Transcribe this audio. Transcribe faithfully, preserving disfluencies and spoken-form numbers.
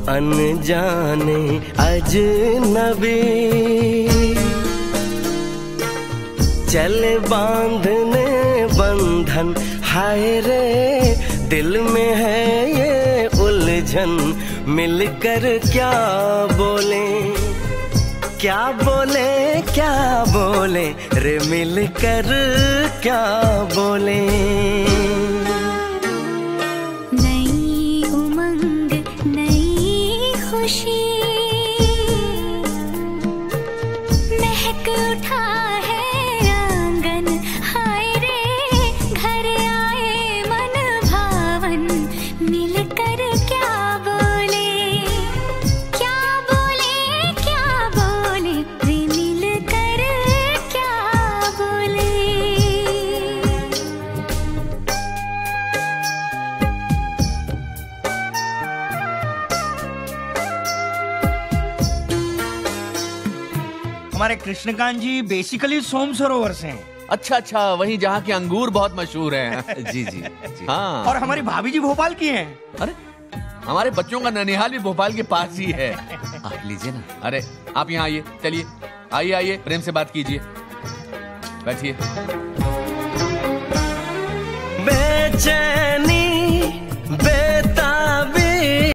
अनजाने अजनबी, चले बांधने बंधन, हाय रे दिल में है ये उलझन, मिलकर क्या बोले, क्या बोले क्या बोले रे, मिलकर क्या बोले। नई उमंग नई खुशी, महक उठा है आंगन, हाय रे घर आए मन भावन, मिलकर क्या बोले, क्या बोले क्या बोले रे, मिलकर क्या बोले। हमारे कृष्णकांत जी बेसिकली सोम सरोवर से हैं। अच्छा अच्छा, वहीं जहाँ के अंगूर बहुत मशहूर हैं। जी जी जी। हाँ, और हमारी भाभी जी भोपाल की हैं। अरे हमारे बच्चों का ननिहाल भी भोपाल के पास ही है। आप लीजिए ना। अरे आप यहाँ आइए, चलिए आइए आइए, प्रेम से बात कीजिए, बैठिए। बेचैनी